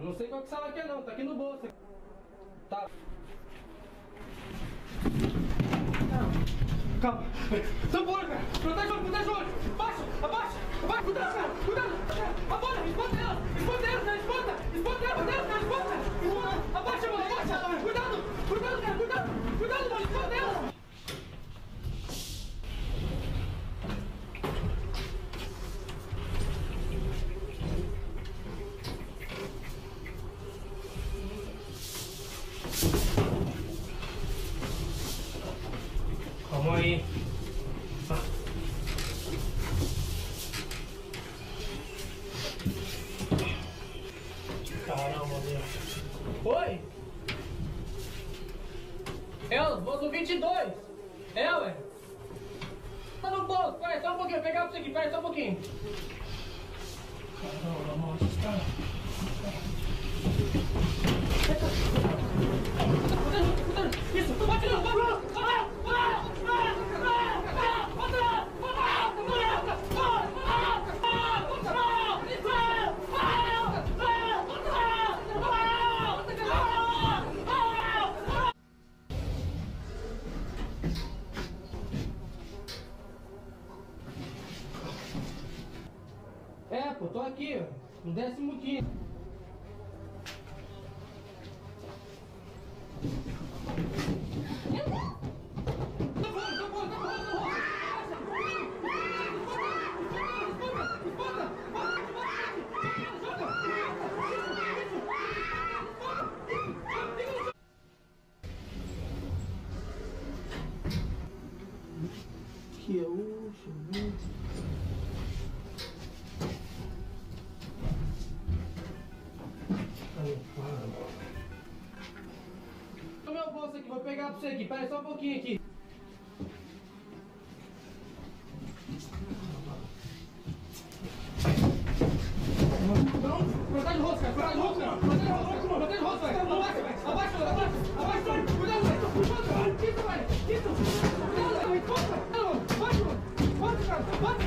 Não sei qual que sala que é não, tá aqui no bolso. Tá. Calma. Tambor, cara. Protege o olho, protege o olho. Abaixa, abaixa, abaixa. Cuidado, cara. Cuidado. Abaixa, espanta ela. Espanta ela, cara. Espanta. Espanta ela, cara. Espanta. Espanta. Abaixa, mano, abaixa. Cuidado. Cuidado, cara. Cuidado. Cuidado, mano. Espanta ela. Calma aí. Caramba, Deus. Oi? Bolso 22. Ué? Tá no bolso, peraí, só um pouquinho, vou pegar pra você aqui, peraí, só um pouquinho. Caramba, moço, cara. Isso, bate não, bate não! É, pô, tô aqui, ó, no 15º. Que é o chuveiro. O meu bolso aqui, vou pegar pra você aqui, pera só um pouquinho aqui. Não, protege o rosto, cara, protege o rosto, cara, protege o rosto, protege o rosto, velho. Abaixa, abaixa, abaixa, abaixa, cuidado, velho, isso, velho, isso, cuidado, velho, bate, cara, bate.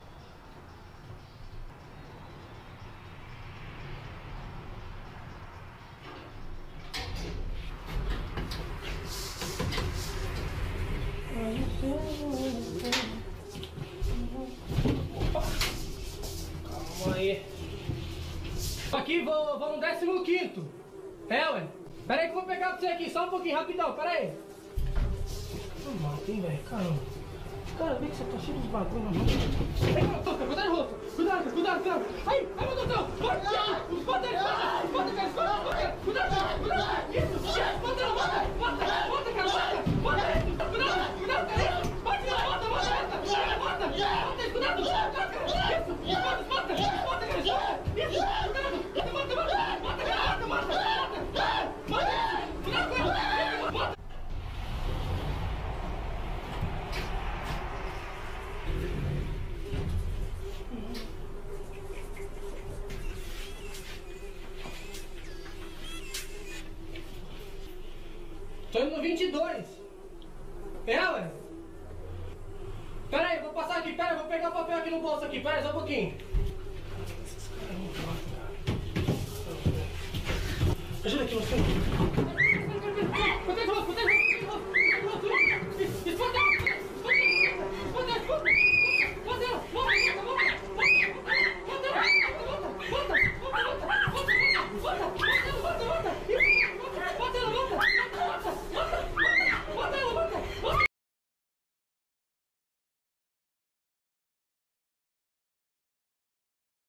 Calma aí. Aqui, vou no 15º. Ué. Pera aí que eu vou pegar pra você aqui, só um pouquinho, rapidão, pera aí. Não mata, hein, velho, caramba. Cara, vê que você tá cheio de bagulho na mão. Cuidado no rosto. Cuidado, cuidado, cuidado. Aí, meu Deus do céu. Espanta ele, espanta, cara, espanta. Cuidado, cuidado. Isso, espanta ela, bota, cara, bota. Cuidado, cuidado, cara. Bota, cuidado. Isso, espanta, cara. Isso, cuidado. Tô indo no 22. Ué? Pera aí, vou passar aqui, pera aí, vou pegar o papel aqui no bolso aqui, pera aí, só um pouquinho. Ajuda aqui você.